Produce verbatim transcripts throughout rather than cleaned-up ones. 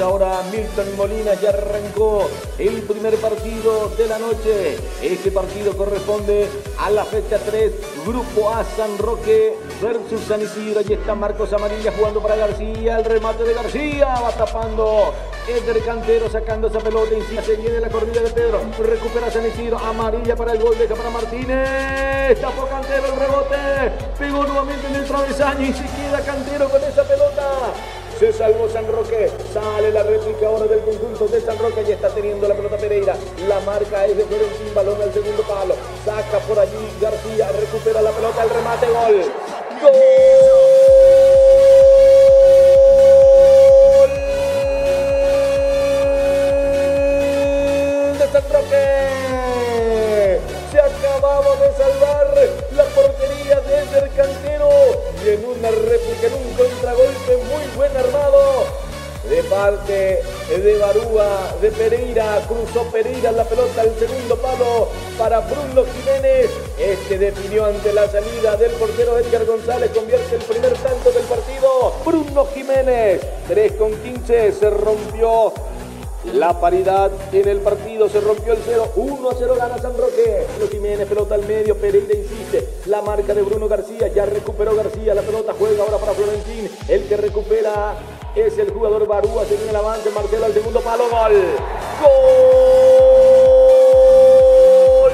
ahora Milton Molina, ya arrancó el primer partido de la noche. Este partido corresponde a la fecha tres, Grupo A, San Roque versus San Isidro. Allí está Marcos Amarilla jugando para García, el remate de García, va tapando Eder Cantero, sacando esa pelota, y se viene la corrida de Pedro, recupera San Isidro, Amarilla para el gol, deja para Martínez, tapó Cantero el rebote, pegó nuevamente en el travesaño y se queda Cantero con esa pelota. Se salvó San Roque, sale la réplica ahora del conjunto de San Roque, ya está teniendo la pelota Pereira, la marca es de Florentín, balón al segundo palo, saca por allí García, recupera la pelota, el remate, gol, gol de San Roque. Se acababa de salvar la portería de Eder Cantero y en una réplica, en un contragolpe muy buen armado de parte de Barúa, de Pereira, cruzó Pereira la pelota al segundo palo para Bruno Jiménez. Este definió ante la salida del portero Edgar González, convierte el primer tanto del partido. Bruno Jiménez, tres con quince, se rompió la paridad en el partido, se rompió el cero, uno a cero gana San Roque. Bruno Jiménez, pelota al medio, Pereira insiste, la marca de Bruno García, ya recuperó García, la pelota juega ahora para Florentín, el que recupera es el jugador Barúa, se viene el avance, Marcelo al segundo palo, gol, gol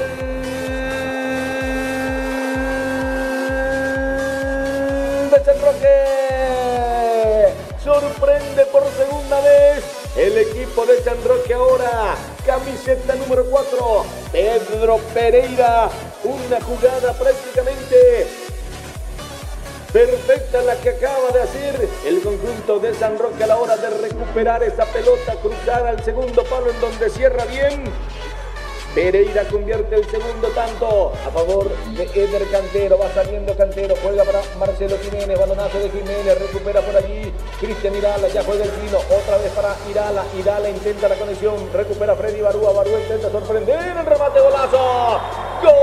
de San Roque, sorprende por segunda vez el equipo de San Roque ahora, camiseta número cuatro, Pedro Pereira, una jugada prácticamente perfecta la que acaba de hacer el conjunto de San Roque a la hora de recuperar esa pelota cruzada al segundo palo en donde cierra bien. Pereira convierte el segundo tanto a favor de Eder Cantero, va saliendo Cantero, juega para Marcelo Jiménez, balonazo de Jiménez, recupera por allí Cristian Irala, ya juega el Pino, otra vez para Irala, Irala intenta la conexión, recupera Freddy Barúa, Barúa intenta sorprender, el remate, golazo, ¡gol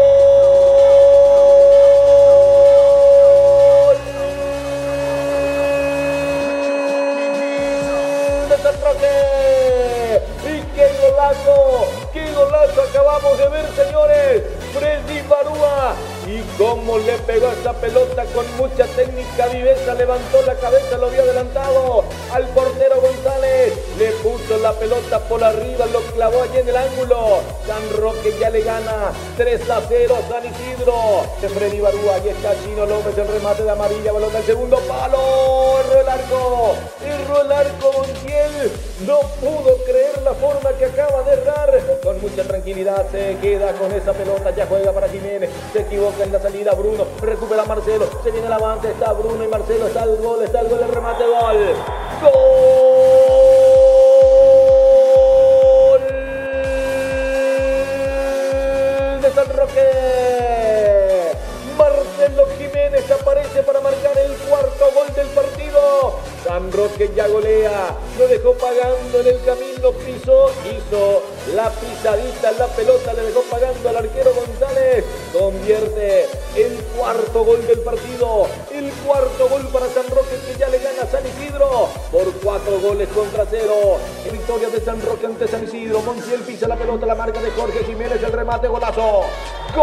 de San Roque! ¡Y qué golazo! ¡Qué golazo acabamos de ver, señores! Freddy Barúa, y cómo le pegó esa pelota con mucha técnica, viveza, levantó la cabeza, lo había adelantado al portero González, le puso la pelota por arriba, lo clavó allí en el ángulo. San Roque ya le gana tres a cero a San Isidro. De Freddy Barúa, ahí está Chino López, el remate de Amarilla, balón al segundo palo, erró el arco, erró el arco Montiel, no pudo creer la forma que acaba de errar, con mucha tranquilidad se queda con esa pelota, ya juega para Jiménez, se equivoca en la salida Bruno, recupera Marcelo, se viene el avance, está Bruno y Marcelo, está el gol, está el gol, el remate, gol, gol de San Roque. Marcelo Jiménez aparece para marcar el cuarto gol del partido. San Roque ya golea, lo dejó pagando en el camino, pisó, hizo la pisadita, la pelota le dejó pagando al arquero González, convierte el cuarto gol del partido, el cuarto gol para San Roque, que ya le gana a San Isidro por cuatro goles contra cero. En victoria de San Roque ante San Isidro, Montiel pisa la pelota, la marca de Jorge Jiménez, el remate, golazo, gol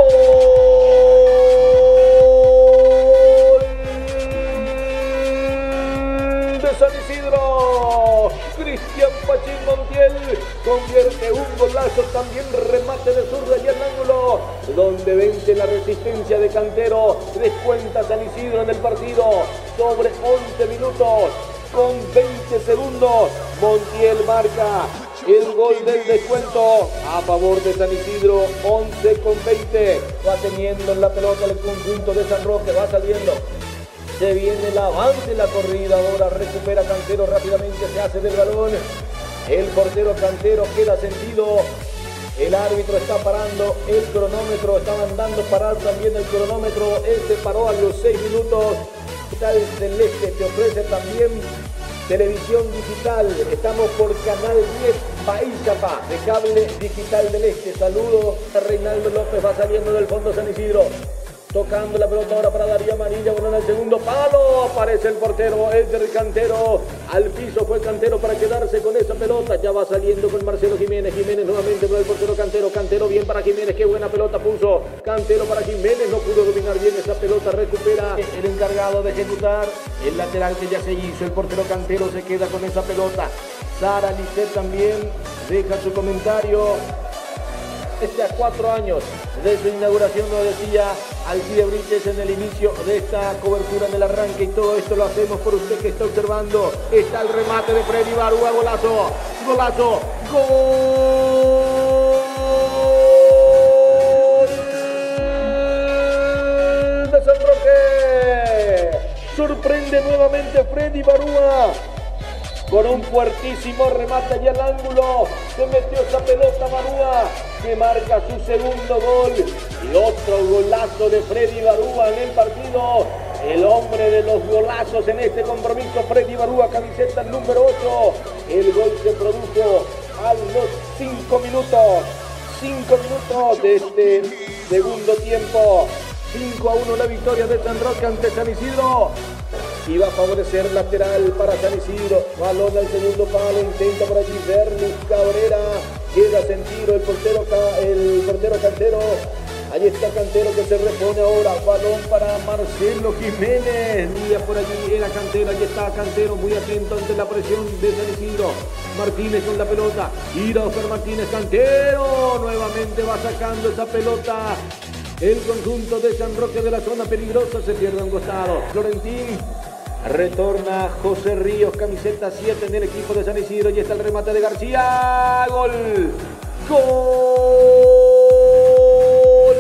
de San Isidro. Cristian Pachín Montiel convierte un golazo, también remate de zurda y el ángulo, donde vence la resistencia de Cantero. Descuenta San Isidro en el partido sobre once minutos con veinte segundos. Montiel marca el gol del descuento a favor de San Isidro, once con veinte. Va teniendo en la pelota el conjunto de San Roque, va saliendo. Se viene el avance, la corrida, ahora recupera Cantero rápidamente, se hace del balón. El portero Cantero queda sentido. El árbitro está parando el cronómetro, está mandando parar también el cronómetro. Este paró a los seis minutos. Digital Celeste te ofrece también televisión digital. Estamos por Canal diez País Capá, de Cable Digital del Este. Saludos a Reinaldo López, va saliendo del fondo San Isidro. Tocando la pelota ahora para Darío Amarilla, balón al segundo palo, aparece el portero, es del Cantero, al piso fue Cantero para quedarse con esa pelota, ya va saliendo con Marcelo Jiménez, Jiménez nuevamente para el portero Cantero, Cantero bien para Jiménez, qué buena pelota puso, Cantero para Jiménez, no pudo dominar bien esa pelota, recupera el encargado de ejecutar, el lateral que ya se hizo, el portero Cantero se queda con esa pelota, Sara Lisset también deja su comentario. Este a cuatro años de su inauguración, lo decía Alcide Brites en el inicio de esta cobertura del arranque, y todo esto lo hacemos por usted que está observando. Está el remate de Freddy Barúa, golazo, golazo, gol de San Roque. Sorprende nuevamente Freddy Barúa con un fuertísimo remate allá al ángulo, se metió esa pelota Barúa, que marca su segundo gol, y otro golazo de Freddy Barúa en el partido, el hombre de los golazos en este compromiso, Freddy Barúa, camiseta número ocho, el gol se produjo a los cinco minutos, cinco minutos de este segundo tiempo, cinco a uno la victoria de San Roque ante San Isidro. Y va a favorecer lateral para San Isidro, balón al segundo palo, intenta por allí Berlus Cabrera, queda sentido el portero, el portero Cantero, ahí está Cantero que se repone ahora, balón para Marcelo Jiménez, mira por allí era Cantero, ahí está Cantero muy atento ante la presión de San Isidro, Martínez con la pelota, ira Oscar Martínez, Cantero, nuevamente va sacando esa pelota. El conjunto de San Roque de la zona peligrosa, se pierde a un costado. Florentín, retorna José Ríos, camiseta siete en el equipo de San Isidro, y está el remate de García. Gol. Gol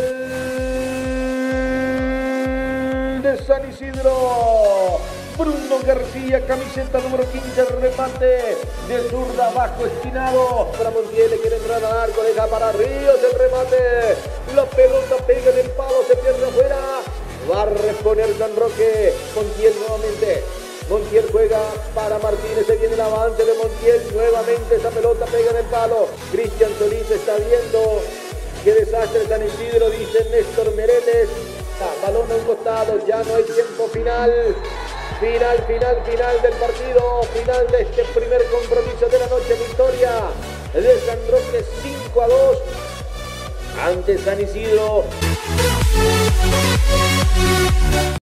de San Isidro. Bruno García, camiseta número quince, remate de zurda bajo esquinado. Para Montiel, le quiere entrar al arco, deja para Ríos el remate. La pelota pega en el palo, se pierde afuera. Va a reponer San Roque. Montiel nuevamente. Montiel juega para Martínez, se viene el avance de Montiel. Nuevamente esa pelota pega en el palo. Cristian Solís está viendo. Qué desastre San Isidro, dice Néstor Mereles. Ah, balón a un costado, ya no hay tiempo final. Final, final, final del partido, final de este primer compromiso de la noche, victoria de San Roque cinco a dos ante San Isidro.